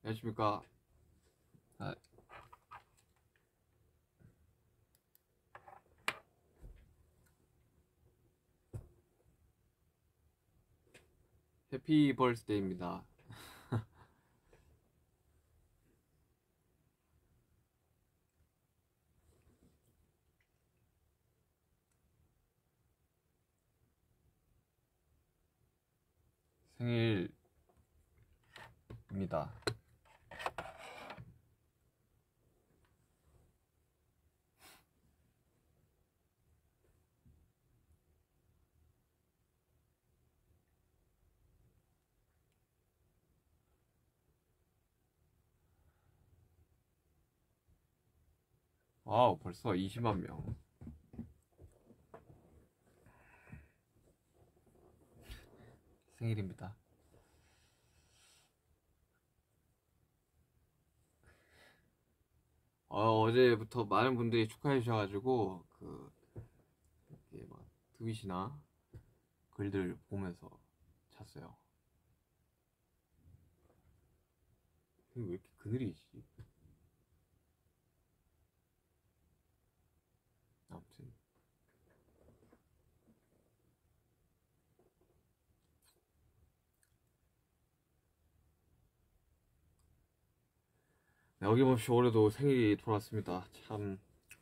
안녕하십니까. 해피 벌스데이입니다. 생일입니다. 와우, 벌써 20만 명. 생일입니다. 어제부터 많은 분들이 축하해 주셔가지고 이렇게 막 트윗이나 글들 보면서 잤어요. 왜 이렇게 그늘이지? 아무튼 네, 어김없이 올해도 생일이 돌아왔습니다. 참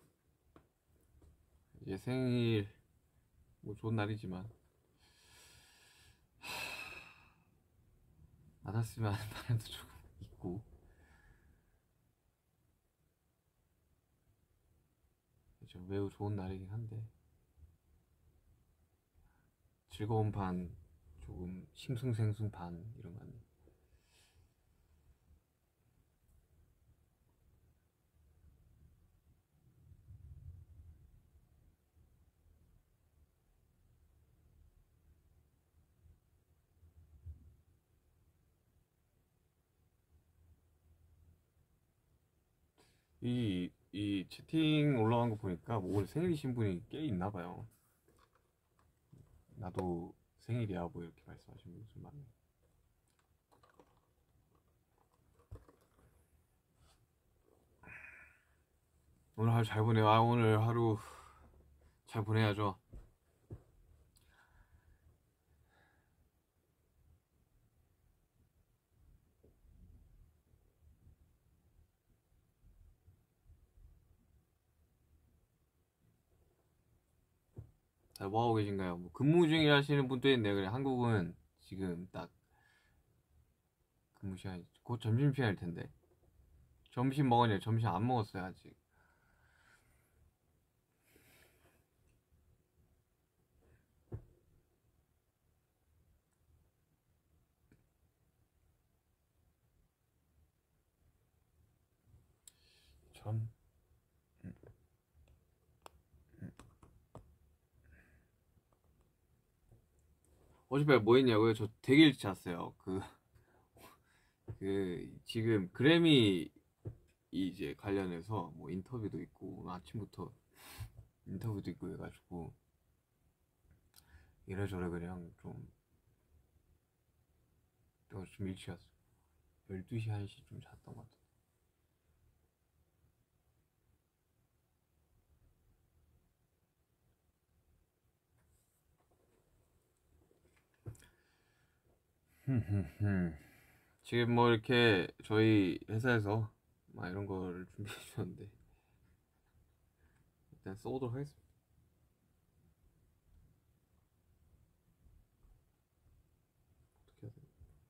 이제 생일 뭐 좋은 날이지만 안 왔으면 하는 바람도 조금 있고, 그렇죠. 매우 좋은 날이긴 한데 즐거운 반 조금 싱숭생숭 반 이런 거 같네요. 이 채팅 올라간 거 보니까 뭐 오늘 생일이신 분이 꽤 있나 봐요. 나도 생일이야 뭐 이렇게 말씀하시는 분이 좀 많네요. 오늘 하루 잘 보내요. 오늘 하루 잘 보내야죠. 뭐하고 계신가요? 뭐 근무 중이라시는 분도 있네요. 그래, 한국은 지금 딱 근무 시간이 곧 점심시간일 텐데. 점심 먹었냐? 점심 안 먹었어요 아직. 참. 어젯밤에 뭐 했냐고요? 저 되게 일찍 잤어요. 지금 그래미 이제 관련해서 뭐 인터뷰도 있고 오늘 아침부터 인터뷰도 있고 해가지고 이래저래 그냥 좀 일찍 잤어요. 12시 1시쯤 잤던 것 같아요. 지금 뭐 이렇게 저희 회사에서 막 이런 거를 준비해 주셨는데 일단 써보도록 하겠습니다. 어떻게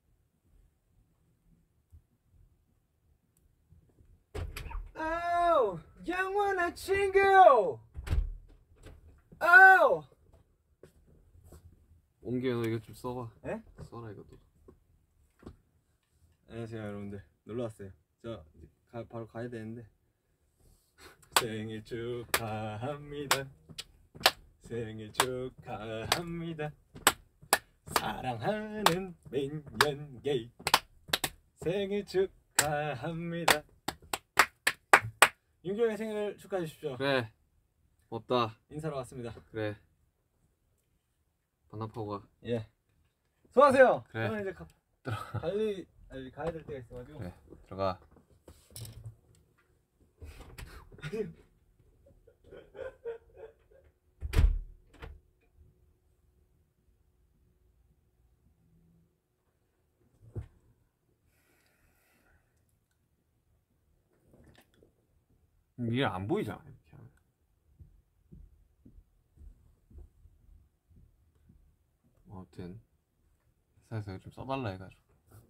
해야 되나? 아우, 영원한 친구. 아우. 옹기야, 너 이거 좀 써봐. 에? 써라 이것도. 안녕하세요 여러분들, 놀러왔어요. 저 이제 바로 가야 되는데 생일 축하합니다. 생일 축하합니다. 사랑하는 민현게이 생일 축하합니다. 윤경의 생일을 축하해 주십시오. 그래, 없다. 인사로 왔습니다. 그래, 반납하고 가. 예, 수고하세요. 그래. 저는 이제 빨리 가야 될 때가 있어가지고. 그래. 들어가. 이게 안 보이잖아 이렇게 하면. 아무튼 회사에서 좀 써달라 해가지고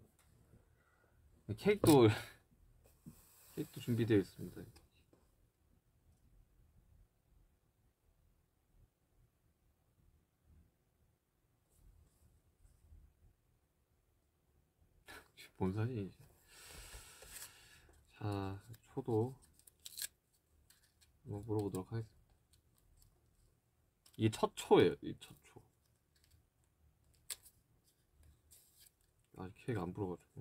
케이크도 케이크도 준비되어 있습니다. 본 사진이지. 자, 초도 한번 물어보도록 하겠습니다. 이게 첫 초예요. 이 첫 초. 아직 케이크 안 불어가지고.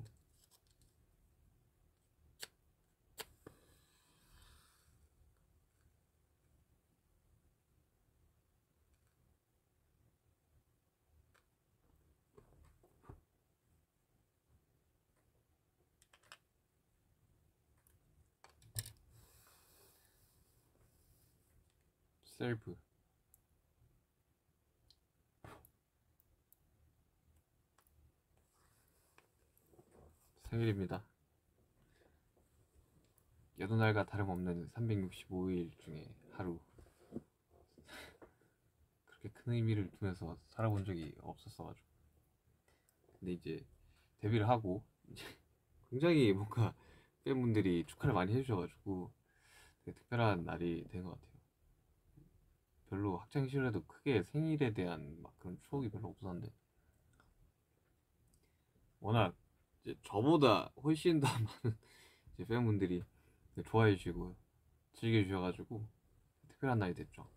셀프. 생일입니다. 여느 날과 다름없는 365일 중에 하루. 그렇게 큰 의미를 두면서 살아본 적이 없었어가지고. 근데 이제 데뷔를 하고 이제 굉장히 뭔가 팬분들이 축하를 많이 해주셔가지고 되게 특별한 날이 된 것 같아요. 별로 학창 시절에도 크게 생일에 대한 막 그런 추억이 별로 없었는데 워낙 이제 저보다 훨씬 더 많은 이제 팬분들이 좋아해 주시고 즐겨 주셔가지고 특별한 날이 됐죠.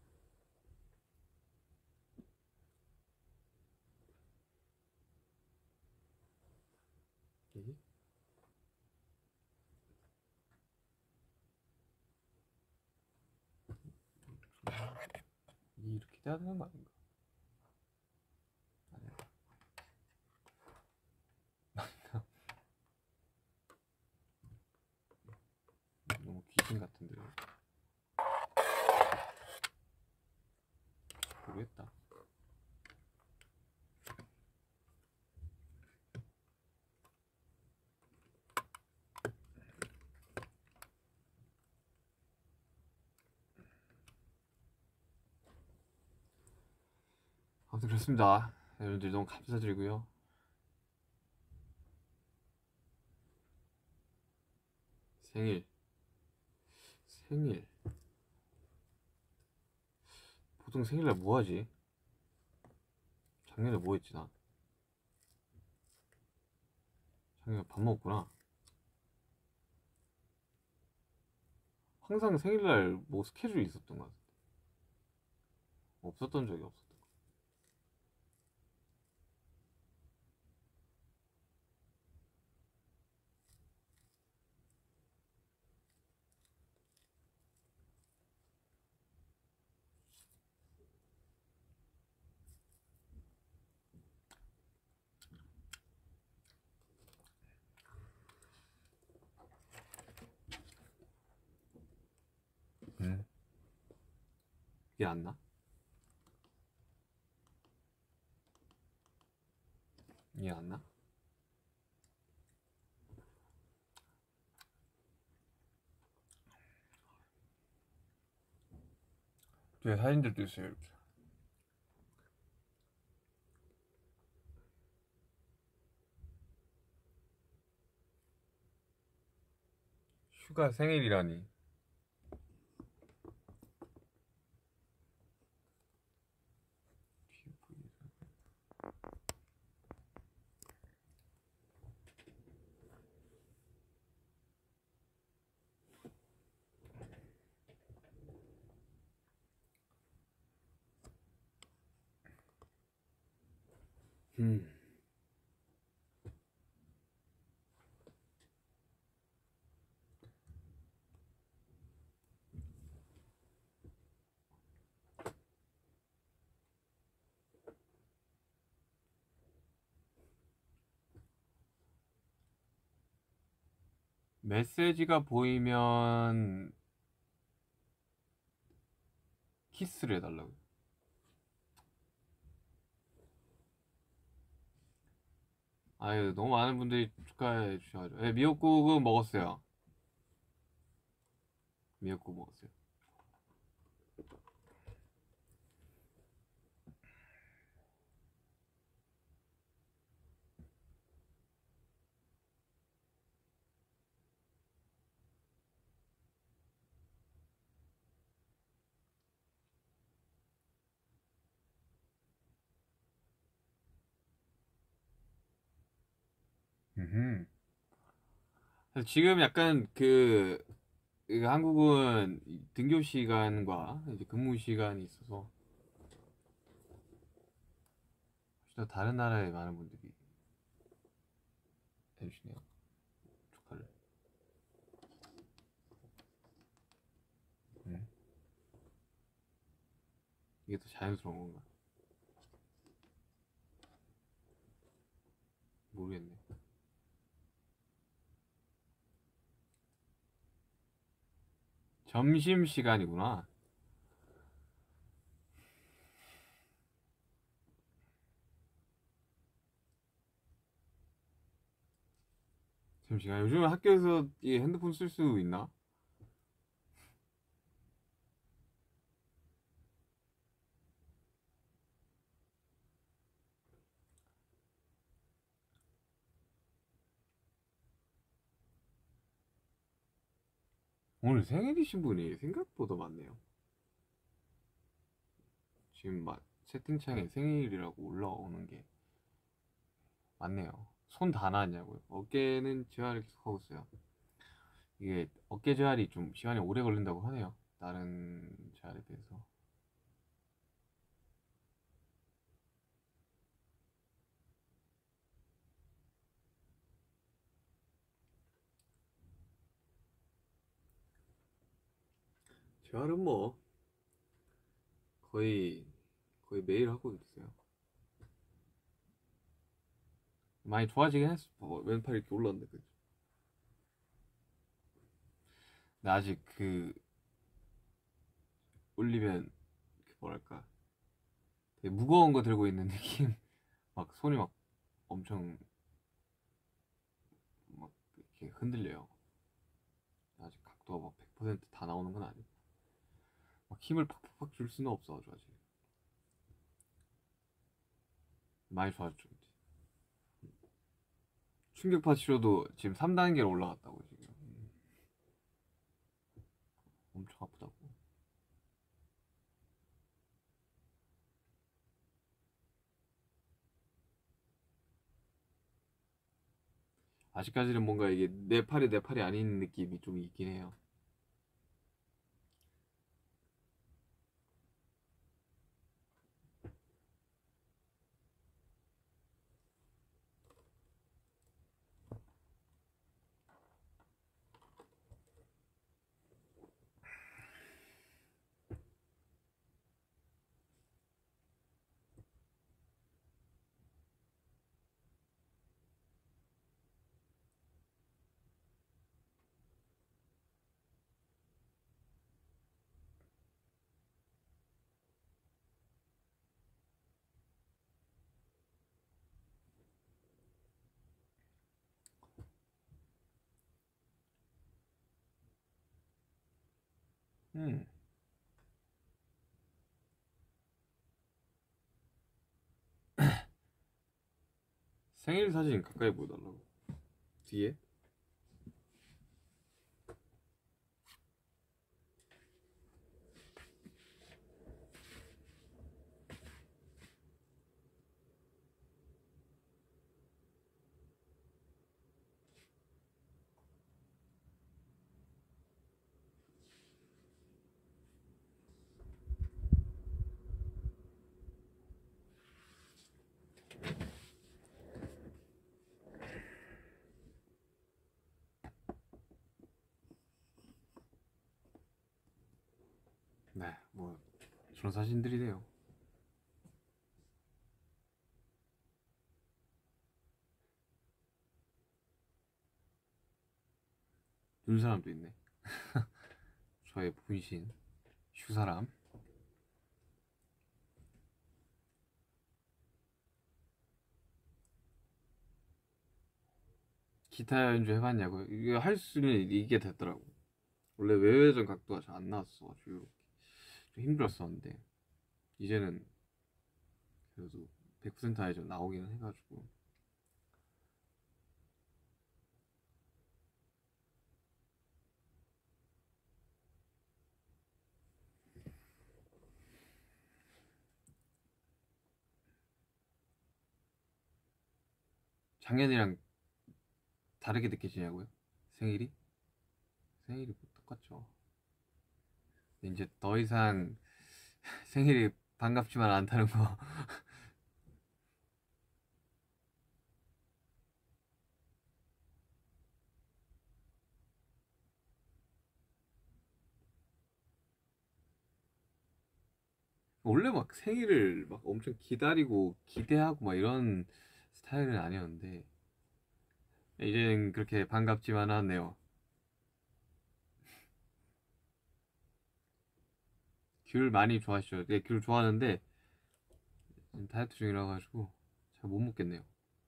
이게 이렇게 돼야 되는 거 아닌가? 아니야. 너무 귀신 같은데. 모르겠다. 아무튼 그렇습니다. 여러분들 너무 감사드리고요. 생일 보통 생일날 뭐 하지? 작년에 뭐 했지 나? 작년에 밥 먹었구나. 항상 생일날 뭐 스케줄이 있었던 것 같아. 없었던 적이 없었던 것 같아. 이게 안 나? 이게 안 나? 뒤에 사진들도 있어요 이렇게. 휴가 생일이라니. 음. 메시지가 보이면 키스를 해달라고요. 아유, 너무 많은 분들이 축하해 주셔가지고. 네, 미역국은 먹었어요. 미역국 먹었어요. 음흠. 그래서 지금 약간 그 한국은 이 등교 시간과 이제 근무 시간이 있어서 진짜 다른 나라의 많은 분들이 해주시네요. 축하를. 음. 이게 더 자연스러운 건가? 모르겠네. 점심 시간이구나. 점심시간. 요즘 학교에서 이 핸드폰 쓸 수 있나? 오늘 생일이신 분이 생각보다 많네요. 지금 막 채팅창에 생일이라고 올라오는 게 많네요. 손 다 나왔냐고요? 어깨는 재활을 계속 하고 있어요. 이게 어깨 재활이 좀 시간이 오래 걸린다고 하네요. 다른 재활에 비해서. 재활은 뭐 거의 매일 하고 있어요. 많이 좋아지긴 했어. 왼팔 이렇게 올랐는데 그죠? 근데 아직 그 올리면 그 뭐랄까 되게 무거운 거 들고 있는 느낌. 막 손이 막 엄청 막 이렇게 흔들려요. 아직 각도가 막 100%다 나오는 건 아니고 막 힘을 팍팍팍 줄 수는 없어가지고 아직 많이 좋아졌죠. 이제. 충격파 치료도 지금 3단계로 올라갔다고 지금. 엄청 아프다고. 아직까지는 뭔가 이게 내 팔이 아닌 느낌이 좀 있긴 해요. 음. 생일 사진 가까이 보여달라고. 뒤에? 네, 뭐 그런 사진들이네요. 눈사람도 있네. 저의 분신 슈사람. 기타 연주 해봤냐고요? 이게 할 수는 이게 됐더라고. 원래 외회전 각도가 잘 안 나왔어가지고 좀 힘들었었는데 이제는 그래도 100% 아예 좀 나오기는 해가지고. 작년이랑 다르게 느껴지냐고요? 생일이? 생일이 뭐 똑같죠. 근데 이제 더 이상 생일이 반갑지만 않다는 거. 원래 막 생일을 막 엄청 기다리고 기대하고 막 이런 스타일은 아니었는데 이제는 그렇게 반갑지만 않네요. 귤 많이 좋아하시죠? 네, 귤 좋아하는데 지금 다이어트 중이라 가지고 잘 못 먹겠네요.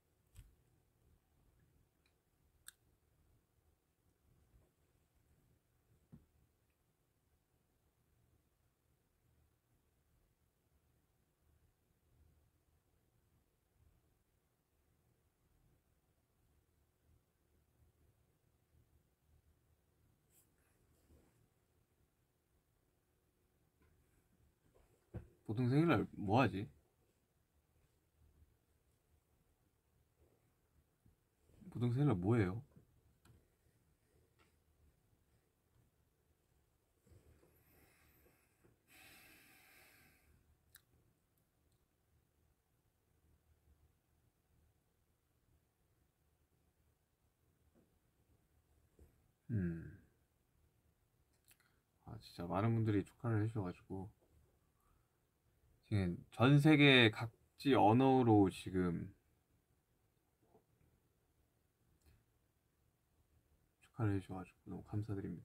보통 생일날 뭐 하지? 보통 생일날 뭐 해요? 음, 진짜 많은 분들이 축하를 해주셔가지고 지금 전 세계 각지 언어로 지금 축하를 해주셔가지고 너무 감사드립니다.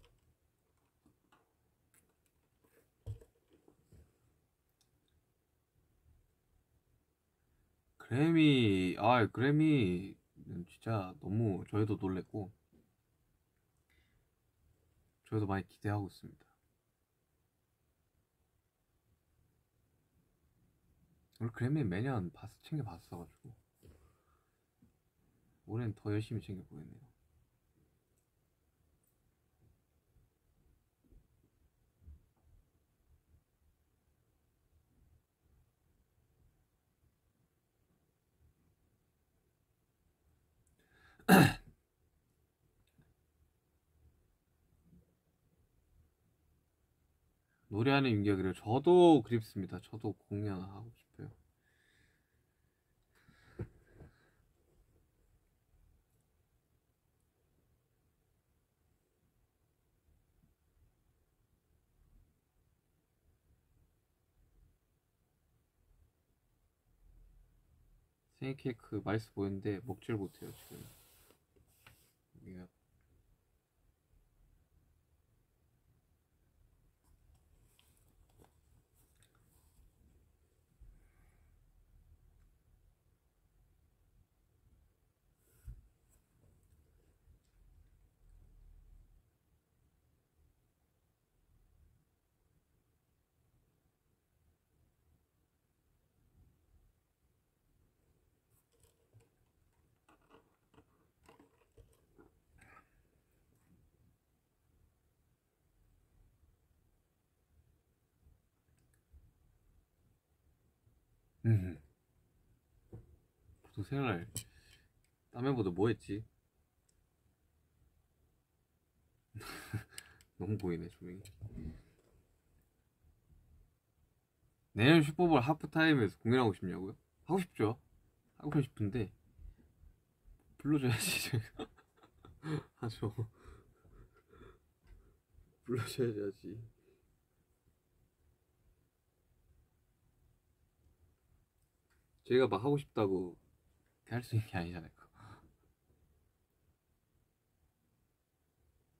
그래미는 진짜 너무 저희도 놀랬고 저희도 많이 기대하고 있습니다. 원래 그래미 매년 챙겨봤어가지고 올해는 더 열심히 챙겨보겠네요. 노래하는 윤기가 그래요. 저도 그립습니다. 저도 공연하고 싶어요. 생일 케이크 맛있어 보이는데 먹지를 못해요 지금. 이게 음. 보통 생일날 땀해보다 뭐 했지? 너무 보이네 조명이. 내년 슈퍼볼 하프타임에서 공연하고 싶냐고요? 하고 싶죠. 하고 싶은데 불러줘야지 저희가. 하죠. 불러줘야지. 저희가 막 하고 싶다고 할 수 있는 게 아니잖아요.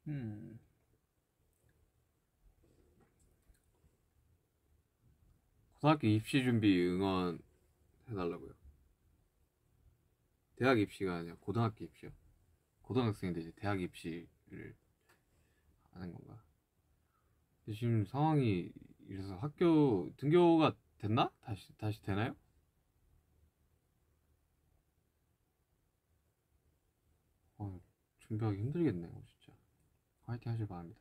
고등학교 입시 준비 응원 해달라고요. 대학 입시가 아니라 고등학교 입시요. 고등학생인데 이제 대학 입시를 하는 건가? 근데 지금 상황이 이래서 학교 등교가 됐나? 다시 되나요? 준비하기 힘들겠네요, 진짜. 화이팅 하길 바랍니다.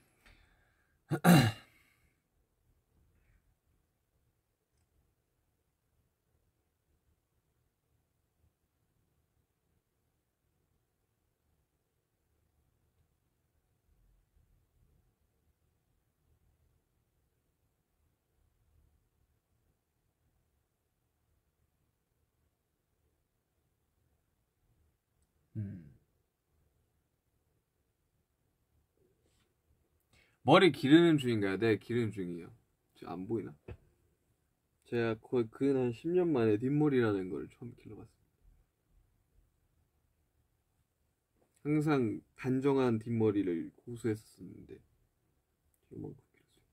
머리 기르는 중인가요? 네, 기르는 중이에요. 안 보이나? 제가 거의 근 한 10년 만에 뒷머리라는 걸 처음 길러봤어요. 항상 단정한 뒷머리를 고수했었는데 지금은 길었어요.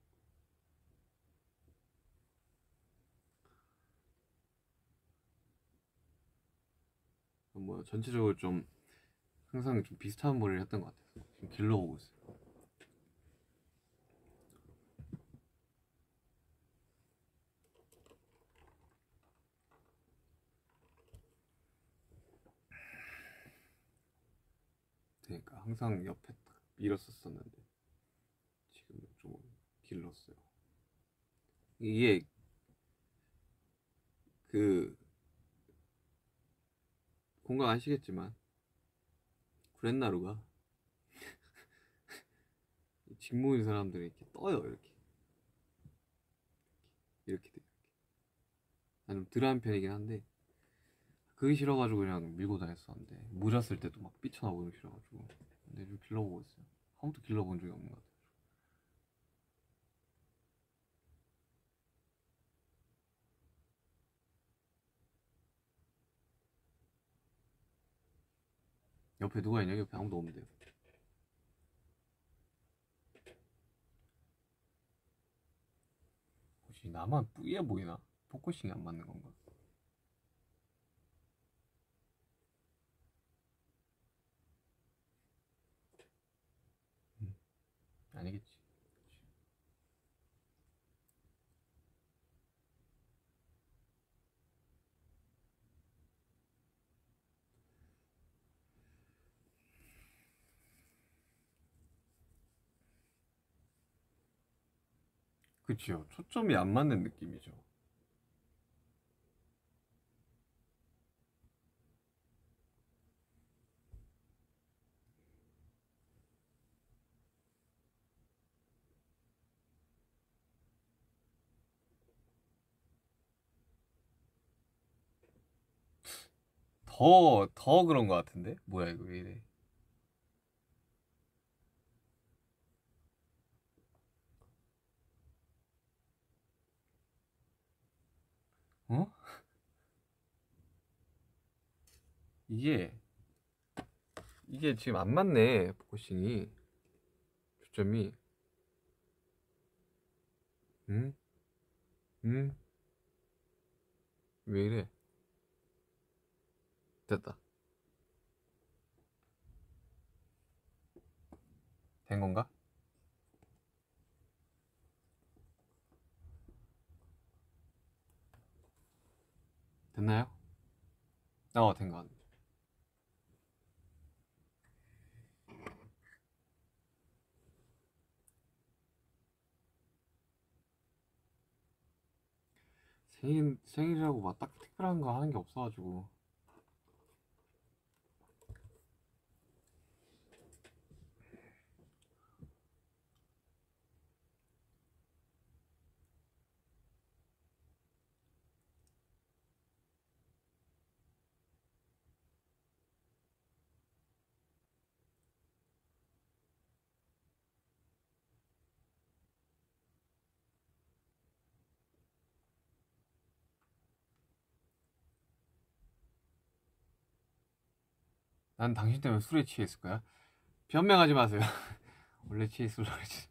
뭐 전체적으로 좀 항상 좀 비슷한 머리를 했던 것 같아요. 지금 길러보고 있어요. 그러니까 항상 옆에 딱 밀었었었는데 지금은 좀 길렀어요. 이게 그 공감 아시겠지만 구렛나루가 직모인 사람들이 이렇게 떠요. 이렇게 돼. 나는 덜한 편이긴 한데 그게 싫어가지고 그냥 밀고 다녔었는데 모자 쓸 때도 막 삐쳐나오고 싫어가지고. 근데 좀 길러보고 있어요. 한 번도 길러본 적이 없는 것 같아요. 옆에 누가 있냐? 옆에 아무도 없는데요. 혹시 나만 뿌예 보이나? 포커싱이 안 맞는 건가? 아니겠지. 그치요. 초점이 안 맞는 느낌이죠. 더 그런 것 같은데? 뭐야, 이거 왜 이래? 어? 이게, 이게 지금 안 맞네, 포커싱이. 초점이. 응? 응? 왜 이래? 됐다. 된 건가? 됐나요? 된 거 같네. 생일이라고 막 딱 특별한 거 하는 게 없어가지고. 난 당신 때문에 술에 취했을 거야. 변명하지 마세요. 원래 치이슬로 그랬지.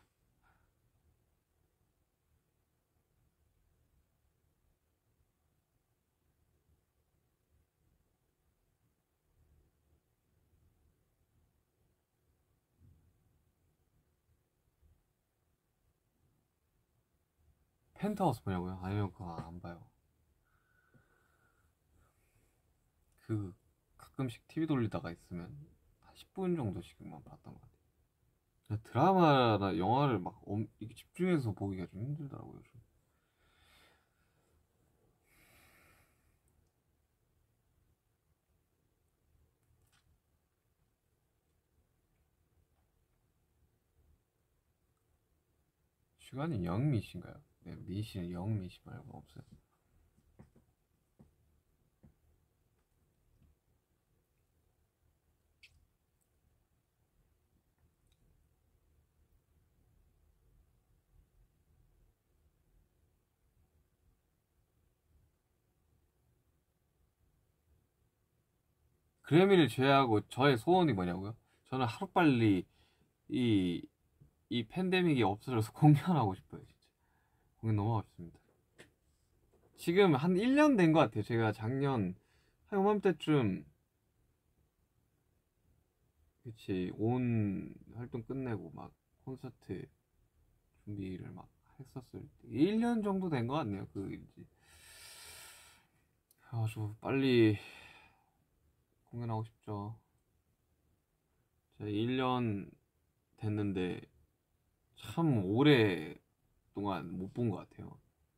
펜트하우스 보냐고요? 아니면 그거 안 봐요. 그 가끔씩 TV 돌리다가 있으면 한 10분 정도씩만 봤던 것 같아요. 드라마나 영화를 막 이렇게 집중해서 보기가 좀 힘들더라고요. 요즘. 시간이 영미씨인가요? 네, 미씨는 영미씨 말고 없어요. 그래미를 제외하고 저의 소원이 뭐냐고요? 저는 하루빨리 이, 이 팬데믹이 없어져서 공연하고 싶어요, 진짜. 공연 너무 하고 싶습니다. 지금 한 1년 된 것 같아요. 제가 작년 한 요맘때쯤 그치 온 활동 끝내고 막 콘서트 준비를 막 했었을 때 1년 정도 된 것 같네요. 그 이제 아주 빨리 공연하고 싶죠. 제가 1년 됐는데 참 오래 동안 못 본 것 같아요.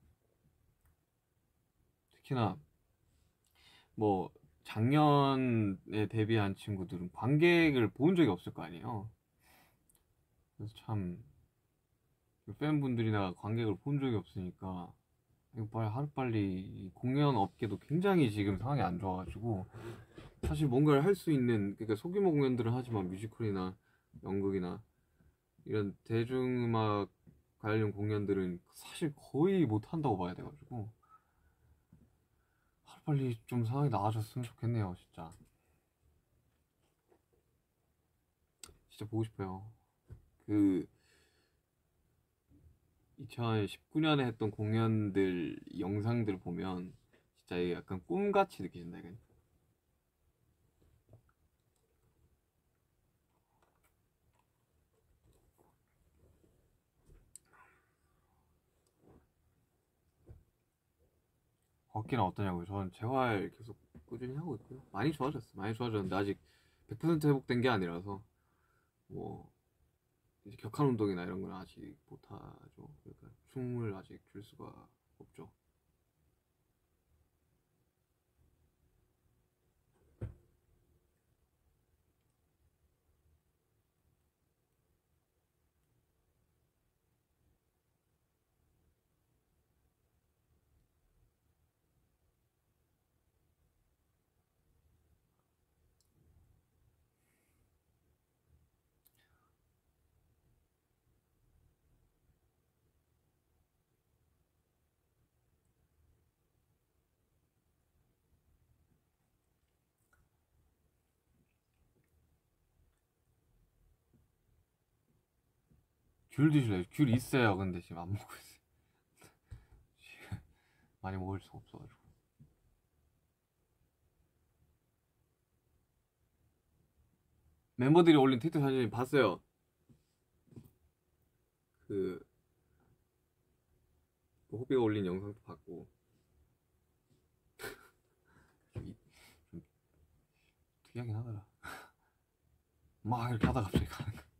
특히나 뭐 작년에 데뷔한 친구들은 관객을 본 적이 없을 거 아니에요. 그래서 참 팬분들이나 관객을 본 적이 없으니까 이거 빨리 하루빨리 이 공연 업계도 굉장히 지금 상황이 안 좋아가지고 사실 뭔가를 할 수 있는 그러니까 소규모 공연들은 하지만 뮤지컬이나 연극이나 이런 대중음악 관련 공연들은 사실 거의 못 한다고 봐야 돼가지고 하루빨리 좀 상황이 나아졌으면 좋겠네요. 진짜 보고 싶어요. 그 2019년에 했던 공연들 영상들 보면 진짜 이게 약간 꿈같이 느껴진다 이거. 걷기는 어떠냐고요? 저는 재활 계속 꾸준히 하고 있고요. 많이 좋아졌어요. 많이 좋아졌는데 아직 100% 회복된 게 아니라서 뭐 이제 격한 운동이나 이런 건 아직 못하죠. 그러니까 춤을 아직 출 수가 없죠. 귤 드실래요? 귤 있어요. 근데 지금 안 먹고 있어요. 지금 많이 먹을 수가 없어가지고. 멤버들이 올린 트위터 사진 봤어요. 그 호비가 올린 영상도 봤고 좀 특이하긴 하더라. 막 이렇게 하다가 갑자기 가는 거.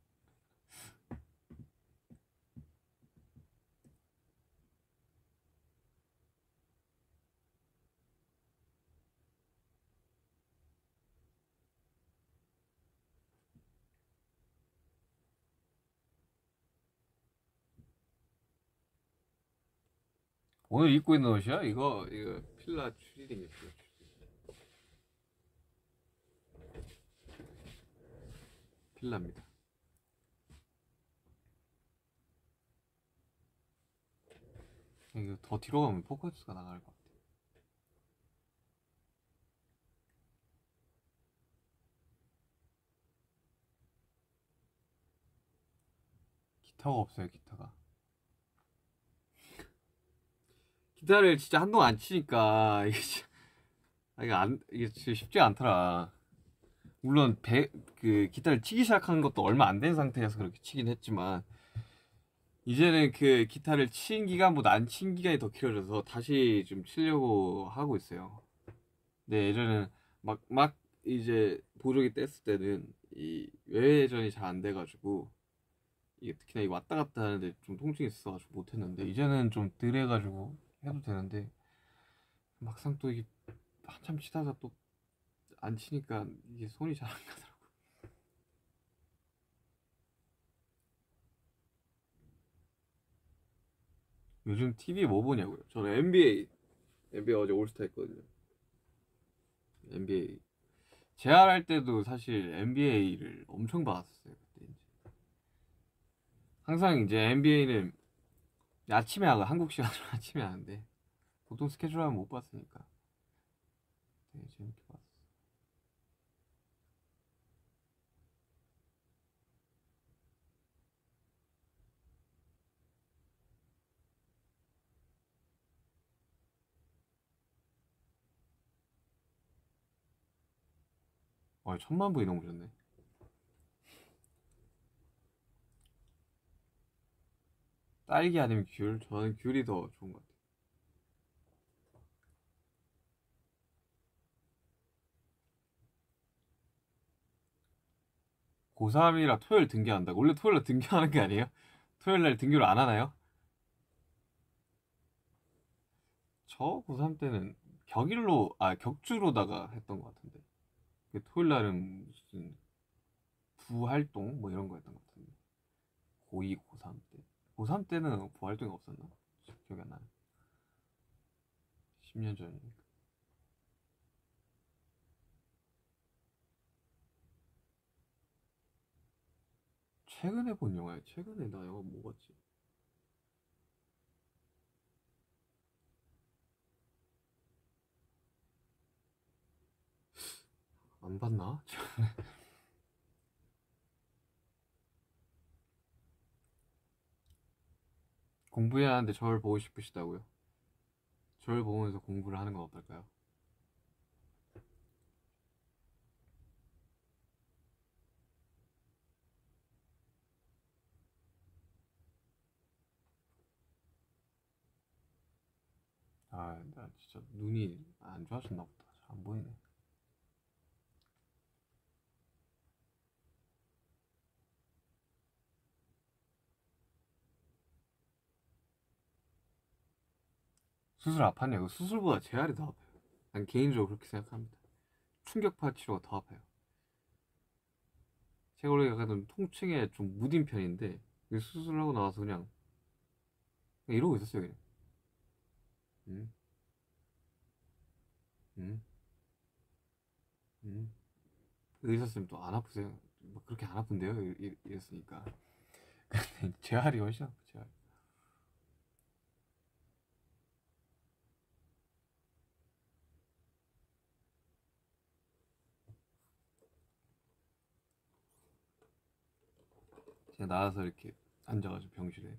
오늘 입고 있는 옷이야? 이거 필라 추리닝이에요. 필라입니다. 이거 더 뒤로 가면 포커스가 나갈 것 같아. 기타가 없어요. 기타를 진짜 한동안 안 치니까 이게 진짜 쉽지 않더라. 물론 그 기타를 치기 시작한 것도 얼마 안 된 상태여서 그렇게 치긴 했지만 이제는 그 기타를 친 기간보다 안 친 기간이 더 길어져서 다시 좀 치려고 하고 있어요. 근데 예전에는 막 이제 보조기 뗐을 때는 이 외회전이 잘 안 돼가지고 이게 특히나 이 왔다 갔다 하는데 좀 통증이 있어가지고 못했는데 이제는 좀 덜 해가지고 해도 되는데 막상 또 이게 한참 치다가 또 안 치니까 이게 손이 잘 안 가더라고. 요즘 TV 뭐 보냐고요? 저는 NBA 어제 올스타 했거든요. NBA 재활할 때도 사실 NBA를 엄청 봤었어요. 그때 이제 항상 이제 NBA는 아침에 하고 한국 시간으로 아침에 하는데 보통 스케줄 하면 못 봤으니까 되게 재밌게 봤어. 어, 1000만 분이 넘으셨네. 딸기 아니면 귤? 저는 귤이 더 좋은 것 같아요. 고3이라 토요일 등교한다고? 원래 토요일날 등교하는 게 아니에요? 토요일날 등교를 안 하나요? 저 고3 때는 격주로다가 했던 것 같은데. 그 토요일날은 무슨 부활동 뭐 이런 거였던 것 같은데. 고2, 고3 때. 고3 때는 부활동이 없었나? 기억이 안 나네. 10년 전이니까. 최근에 본 영화야. 최근에 나 영화 뭐 봤지? 안 봤나? 공부해야 하는데 저를 보고 싶으시다고요? 저를 보면서 공부를 하는 건 어떨까요? 아, 나 진짜 눈이 안 좋아졌나 보다. 잘 안 보이네. 수술 아팠냐고? 수술보다 재활이 더 아파요. 난 개인적으로 그렇게 생각합니다. 충격파 치료가 더 아파요. 제가 원래 약간 좀 통증에 좀 무딘 편인데 수술하고 나와서 그냥 이러고 있었어요. 그냥. 음, 음, 음. 의사 선생님 또 안 아프세요? 뭐 그렇게 안 아픈데요? 이랬으니까. 재활이 훨씬 아파. 재활. 제가 나와서 이렇게 앉아가지고 병실에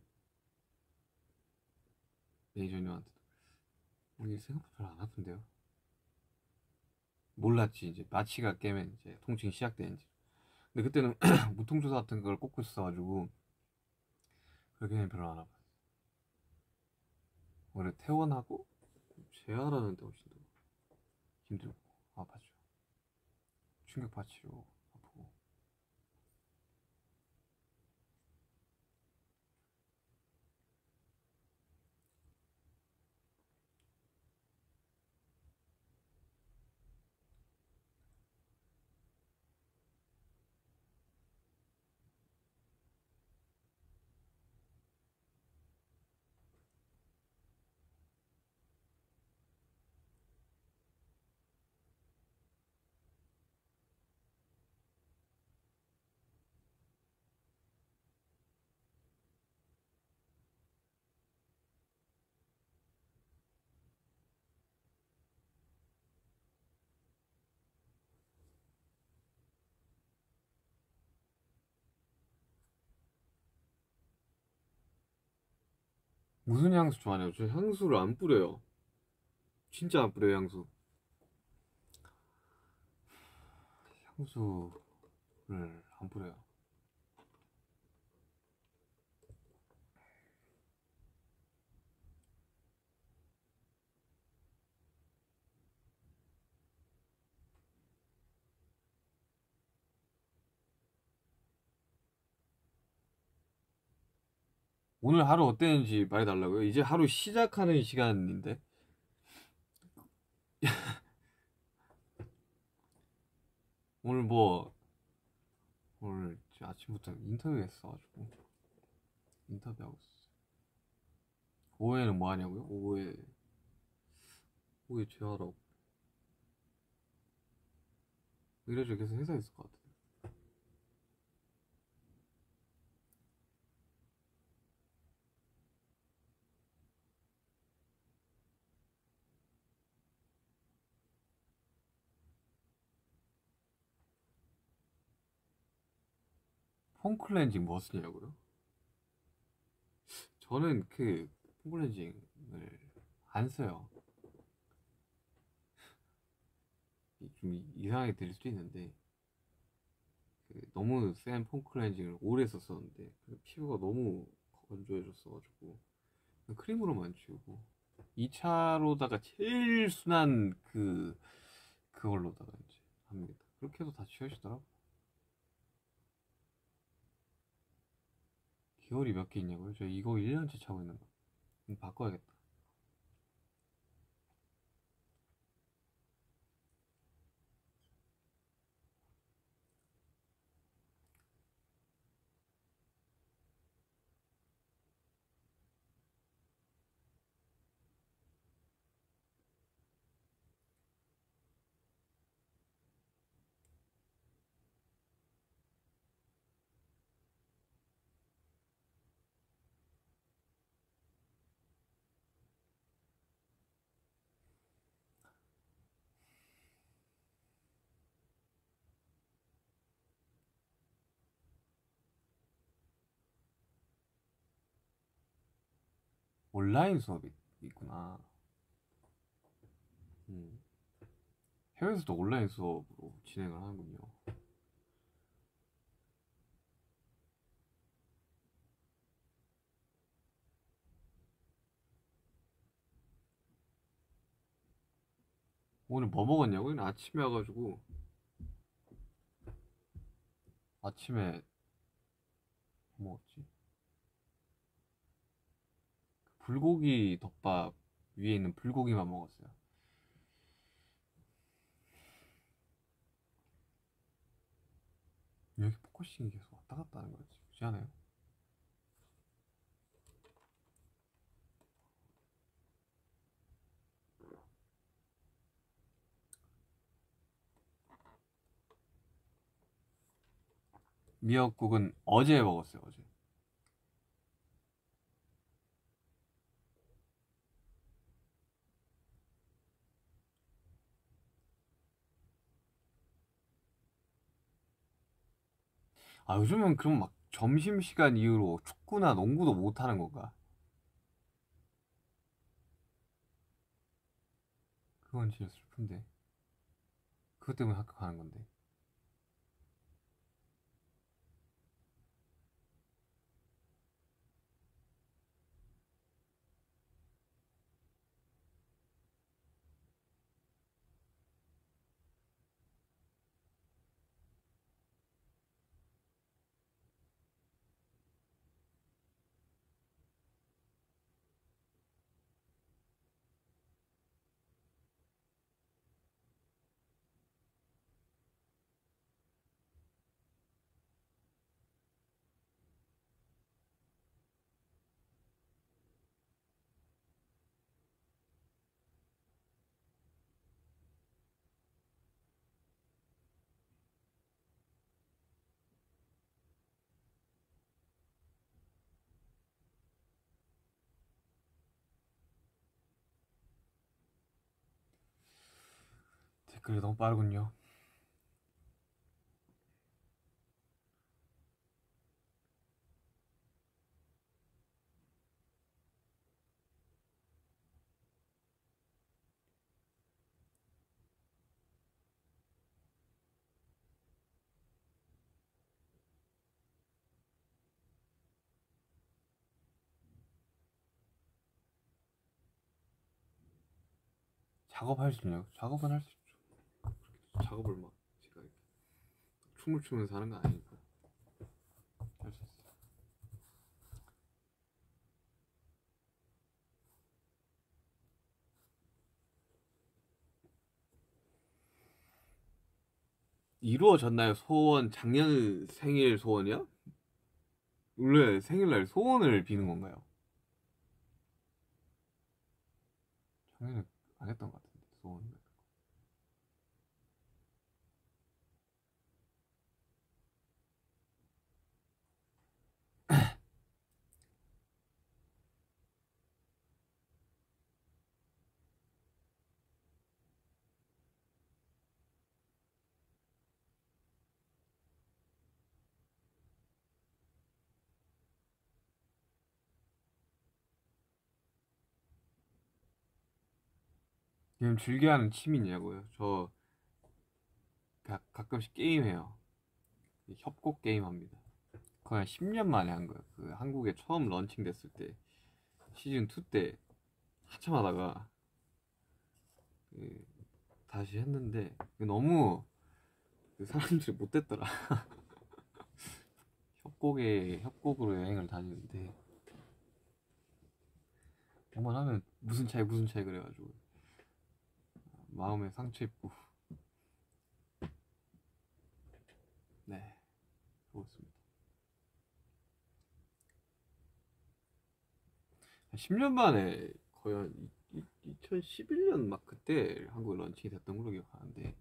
매니저님한테 이게 생각보다 별로 안 아픈데요? 몰랐지 이제 마취가 깨면 이제 통증이 시작되는지. 근데 그때는 무통조사 같은 걸 꽂고 있어가지고 그렇게는 별로 안 아팠어. 원래 퇴원하고 재활하는 데 훨씬 더 힘들고 아팠죠. 충격파 치료 아프고. 무슨 향수 좋아하냐고. 저 향수를 안 뿌려요. 진짜 안 뿌려요, 향수. 향수를 안 뿌려요. 오늘 하루 어땠는지 말해달라고요? 이제 하루 시작하는 시간인데. 오늘 뭐, 오늘 아침부터 인터뷰 했어가지고. 인터뷰하고 있었어요. 오후에는 뭐 하냐고요? 오후에 죄하라고. 이래저래 계속 회사에 있을 것 같아요. 폼 클렌징 뭐 쓰냐고요? 저는 폼 클렌징을 안 써요. 좀 이상하게 들릴 수도 있는데, 너무 센 폼 클렌징을 오래 썼었는데, 피부가 너무 건조해졌어가지고, 크림으로만 지우고, 2차로다가 제일 순한 그걸로다가 이제 합니다. 그렇게 해도 다 지워지더라고. 기어리 몇 개 있냐고요? 저 이거 1년째 차고 있는 거. 바꿔야겠다. 온라인 수업이 있구나. 음. 해외에서도 온라인 수업으로 진행을 하는군요. 오늘 뭐 먹었냐고요? 아침에 와가지고 아침에 뭐 먹었지? 불고기 덮밥 위에 있는 불고기만 먹었어요. 왜 이렇게 포커싱이 계속 왔다 갔다 하는 거지? 그렇지 않아요? 미역국은 어제 먹었어요. 어제. 아, 요즘은 그럼 막 점심시간 이후로 축구나 농구도 못 하는 건가? 그건 진짜 슬픈데. 그것 때문에 학교 가는 건데. 댓글이 너무 빠르군요. 작업할 수 있냐고? 작업은 할 수 있죠. 작업을 막 제가 이렇게 춤을 추면서 하는 거 아니니까 할 수 있어요. 이루어졌나요? 소원 작년 생일 소원이요? 원래 생일날 소원을 비는 건가요? 작년에 안 했던 것 같은데 소원. 지금 즐겨하는 취미냐고요? 저 가끔씩 게임해요. 협곡 게임 합니다. 거의 10년 만에 한 거예요. 그 한국에 처음 런칭됐을 때 시즌 2 때 한참 하다가 그 다시 했는데 너무 그 사람들이 못됐더라. 협곡으로 여행을 다니는데 한번 하면 무슨 차이 그래가지고 마음에 상처 입고 네 그렇습니다. 10년 만에 거의 한 2011년 막 그때 한국 런칭이 됐던 걸로 기억하는데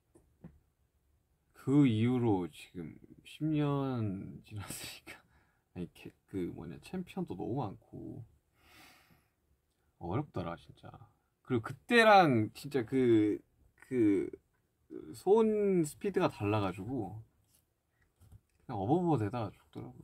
그 이후로 지금 10년 지났으니까 아니 그 뭐냐 챔피언도 너무 많고 어렵더라 진짜. 그리고 그때랑 진짜 그 손 스피드가 달라가지고 그냥 어버버 되다가 죽더라고요.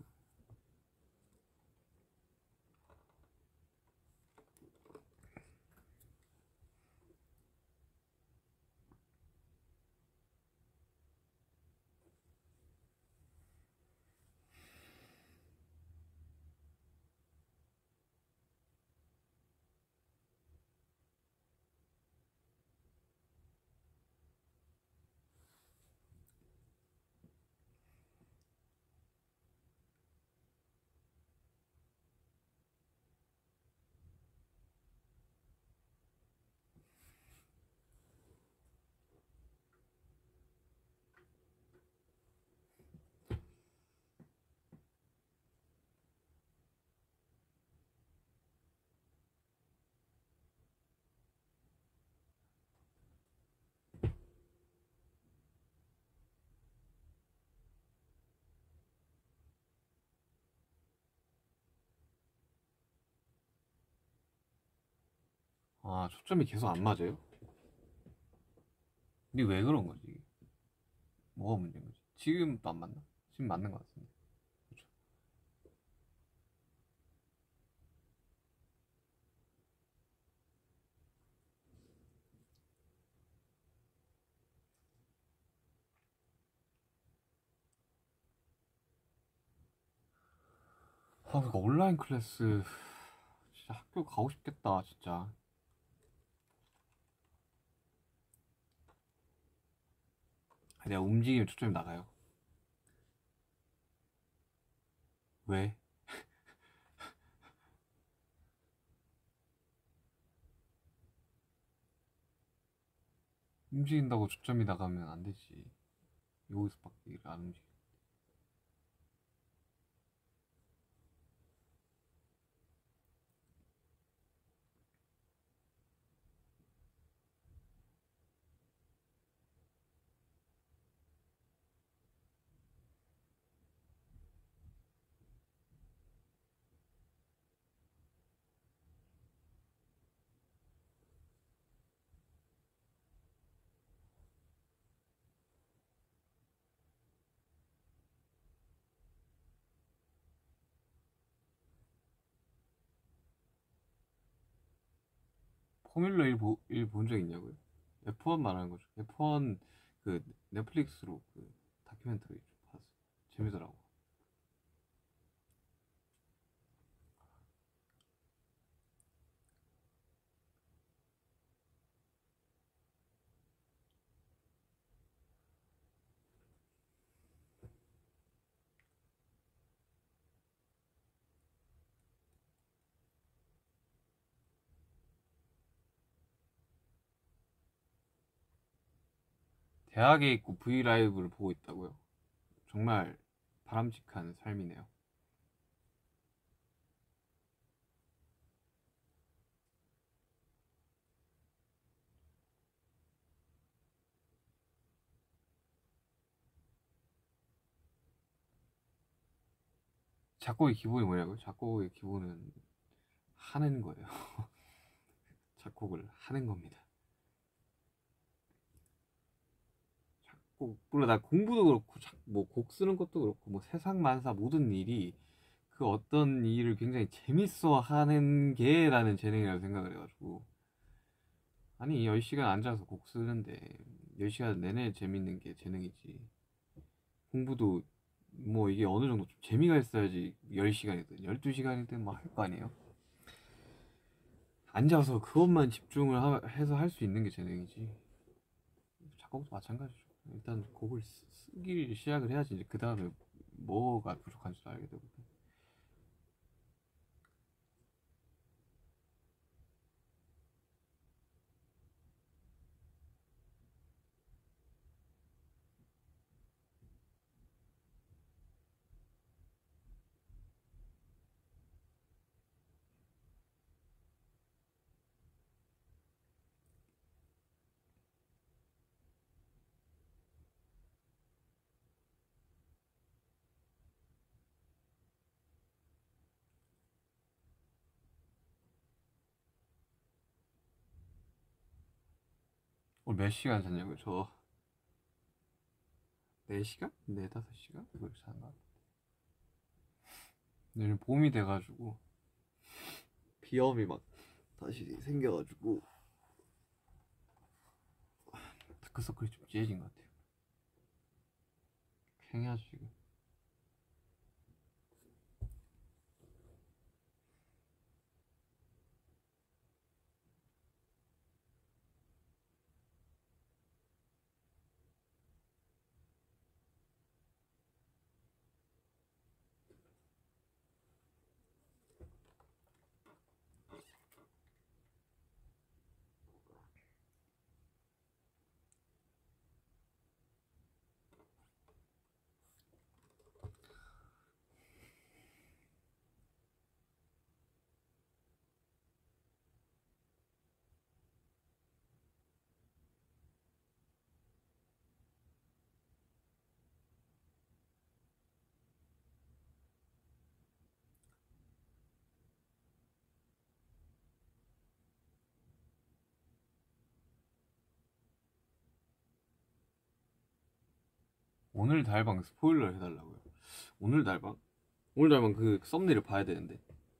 아 초점이 계속 안 맞아요? 근데 왜 그런 거지? 뭐가 문제인 거지? 지금도 안 맞나? 지금 맞는 것 같은데. 그렇죠. 아 그러니까 온라인 클래스 진짜 학교 가고 싶겠다 진짜. 내가 움직이면 초점이 나가요. 왜? 움직인다고 초점이 나가면 안 되지. 여기서밖에 안 움직여. 포뮬러 1 본 적 있냐고요? F1 말하는 거죠. F1 그 넷플릭스로 그 다큐멘터리 좀 봤어. 재미더라고. 대학에 있고 브이라이브를 보고 있다고요? 정말 바람직한 삶이네요. 작곡의 기본이 뭐냐고요? 작곡의 기본은 하는 거예요. 작곡을 하는 겁니다. 물론 나 공부도 그렇고 뭐 곡 쓰는 것도 그렇고 뭐 세상 만사 모든 일이 그 어떤 일을 굉장히 재밌어 하는 게 나는 재능이라고 생각을 해가지고 아니 10시간 앉아서 곡 쓰는데 10시간 내내 재밌는 게 재능이지. 공부도 뭐 이게 어느 정도 좀 재미가 있어야지 10시간이든 12시간이든 뭐 할 거 아니에요. 앉아서 그것만 집중을 해서 할 수 있는 게 재능이지. 작곡도 마찬가지죠. 일단 곡을 쓰기 시작을 해야지 이제 그 다음에 뭐가 부족한지 알게 되거든. 오늘 몇 시간 잤냐고요? 저 4시간? 4, 5시간? 그걸 잤나? 내일 봄이 돼가지고 비염이 막 다시 생겨가지고 다크서클이 좀 찌해진 것 같아요. 팽해야지 지금. 오늘 달방 스포일러 해달라고요. 오늘 달방? 오늘 달방 그 썸네일을 봐야 되는데.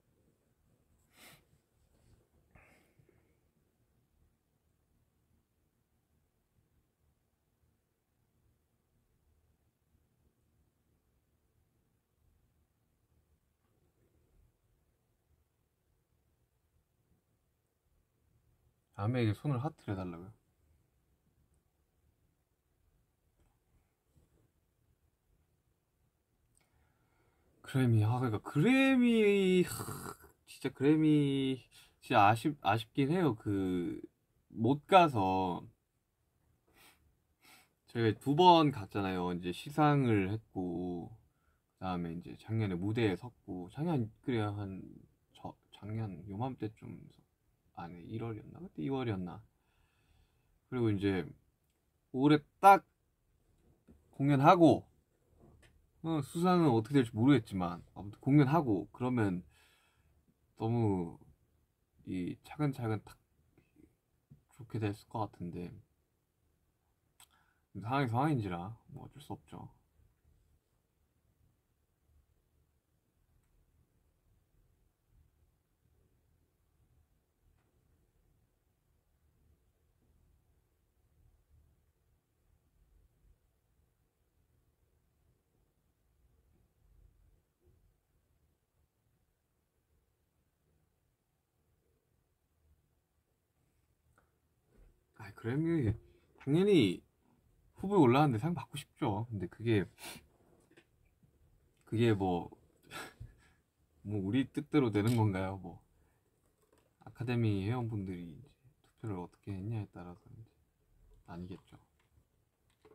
아메에게 손을 하트를 해달라고요. 그래미 그러니까 그래미 진짜 그래미 진짜 아쉽긴 해요. 그 못 가서 저희가 2번 갔잖아요. 이제 시상을 했고 그다음에 이제 작년에 무대에 섰고 작년 그래 한 작년 요맘때쯤 안에 1월이었나 그때 2월이었나. 그리고 이제 올해 딱 공연하고 수상은 어떻게 될지 모르겠지만 아무튼 공연하고 그러면 너무 이 차근차근 딱 좋게 됐을 것 같은데 상황이 상황인지라 뭐 어쩔 수 없죠. 아 그래미 당연히 후보에 올라왔는데 상 받고 싶죠. 근데 그게 뭐 우리 뜻대로 되는 건가요? 뭐 아카데미 회원분들이 이제 투표를 어떻게 했냐에 따라서 이제 아니겠죠.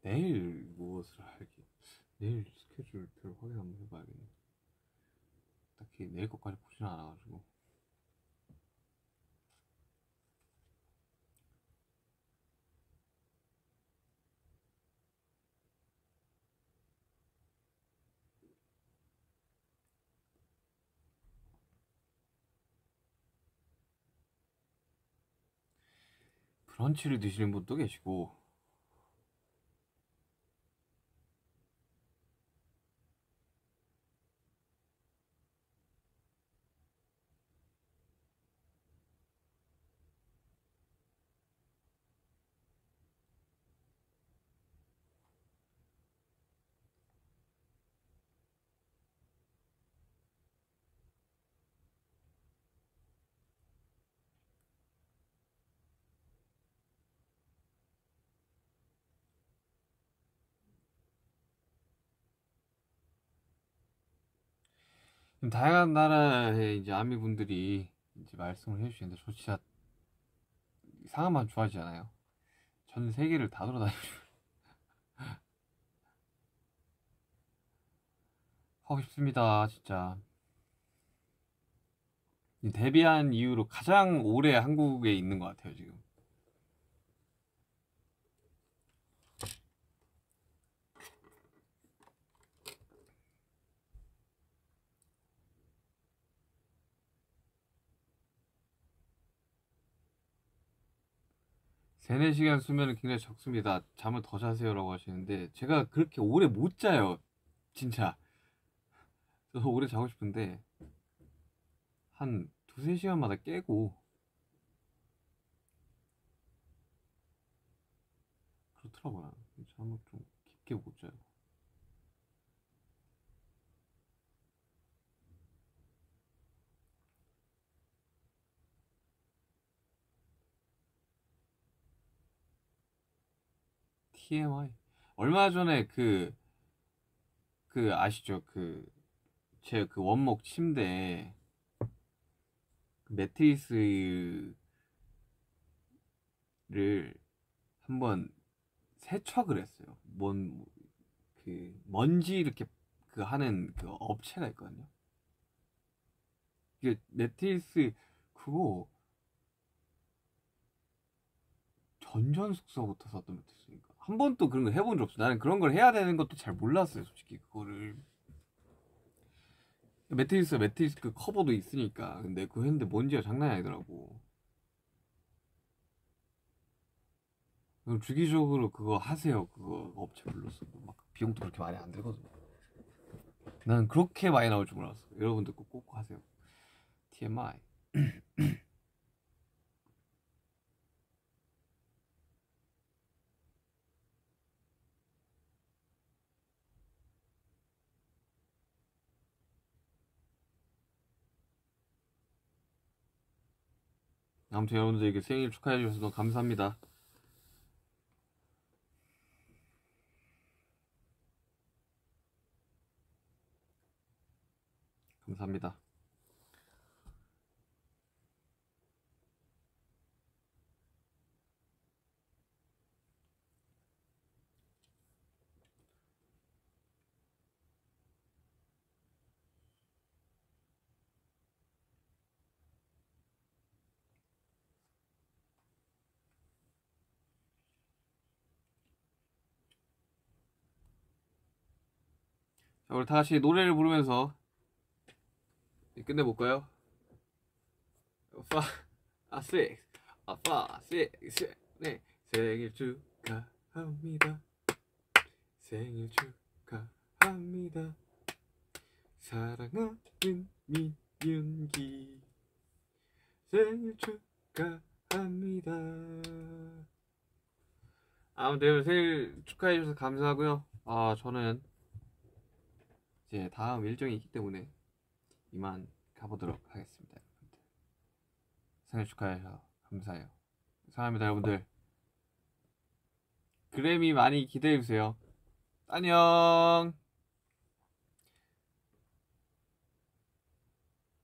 내일 무엇을 할지 내일 스케줄표를 확인 한번 해봐야겠네. 딱히 내일 것까지 보지는 않아가지고. 브런치를 드시는 분도 계시고. 다양한 나라의 이제 아미 분들이 이제 말씀을 해주시는데 저 진짜 상황만 좋아하지 않아요. 전 세계를 다 돌아다니고 하고 싶습니다, 진짜. 데뷔한 이후로 가장 오래 한국에 있는 것 같아요, 지금. 세네 시간 수면은 굉장히 적습니다. 잠을 더 자세요라고 하시는데 제가 그렇게 오래 못 자요, 진짜. 저도 오래 자고 싶은데 한 두세 시간마다 깨고 그렇더라고요. 잠을 좀 깊게 못 자요. TMI. 얼마 전에 그 아시죠? 제 그 원목 침대에 그 매트리스를 한번 세척을 했어요. 그 먼지 이렇게 그 하는 그 업체가 있거든요. 이게 매트리스 그거 전전 숙소부터 샀던 매트리스니까 한 번도 그런 거 해본 적 없어. 나는 그런 걸 해야 되는 것도 잘 몰랐어요, 솔직히. 그거를 매트리스 그 커버도 있으니까. 근데 그거 했는데 먼지가 장난이 아니더라고. 그럼 주기적으로 그거 하세요. 그거 업체 불러서 막 비용도 그렇게 많이 안 들거든요. 나는 그렇게 많이 나올 줄 몰랐어. 여러분들 꼭 하세요. TMI. 아무튼 여러분들에게 생일 축하해 주셔서 너무 감사합니다. 감사합니다. 자, 우리 다 같이 노래를 부르면서 끝내볼까요? 5, 6, 5, 6, 네. 생일 축하합니다. 생일 축하합니다. 사랑하는 민윤기 생일 축하합니다. 아무튼 생일 축하해 주셔서 감사하고요. 저는 이제 다음 일정이 있기 때문에 이만 가보도록 하겠습니다. 생일 축하해서 감사해요. 사랑합니다, 여러분들. 그래미 많이 기대해주세요. 안녕.